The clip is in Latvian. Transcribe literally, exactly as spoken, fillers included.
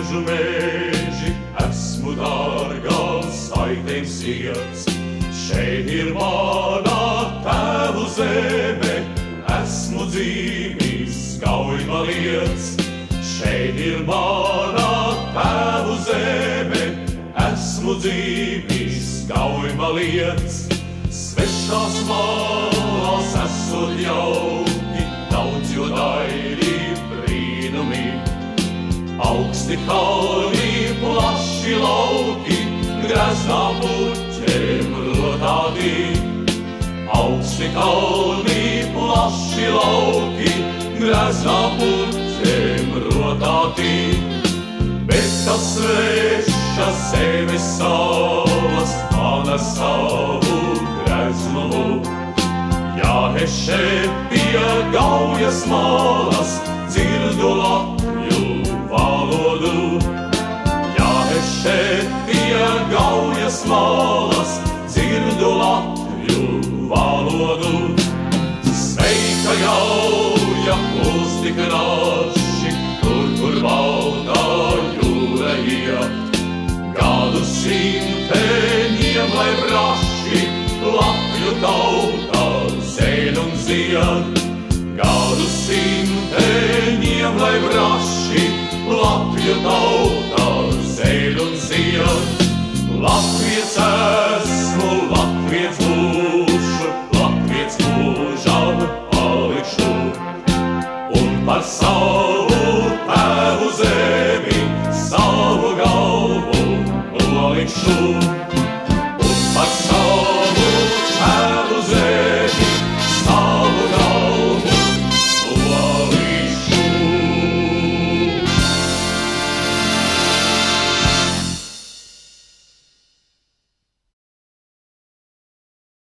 Briežu meži, esmu dārgās saitēm sirds. Šeit ir mana tēvu zeme, esmu dzīvis Gaujma lietas. Šeit ir mana tēvu zeme, esmu dzīvis Gaujma lietas. Svešās malās esot jauki, daudz jo daili brīnumi. Augsti kalni, plaši lauki, greznā puķiem rotāti. Augsti kalni, plaši lauki, greznā puķiem rotāti. Bet tas sveša zemes salas mana savu greznumu. Ja es šeit pie Gaujas malas dzirdu latviu valodu. Ja es šeit pie Gaujas malas dzirdu latviu valodu. Sveika Gauja, mūs tik naši, tur, kur valdā jūra iet. Gadu simteņiem, lai braši, Latviju tautā zēn un zied. Gadu simteņiem, lai braši, Latviju tautā zēn un zied. Latviets esmu, Latviets būšu, Latviets mūžam palikšu. Un par savu tēvu zemi, savu galvu nolikšu.